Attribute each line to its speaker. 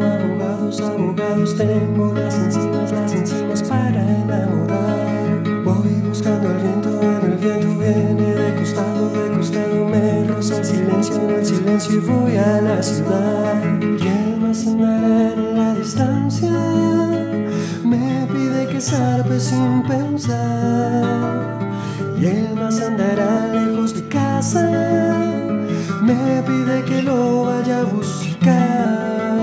Speaker 1: abogados, abogados. Tengo las enzimas para enamorar. Voy buscando el viento viene de costado, me roza el silencio en el silencio y voy a la ciudad. Y él más andará en la distancia, me pide que zarpe sin pensar. Y él más andará lejos de casa, me pide que lo vaya a buscar.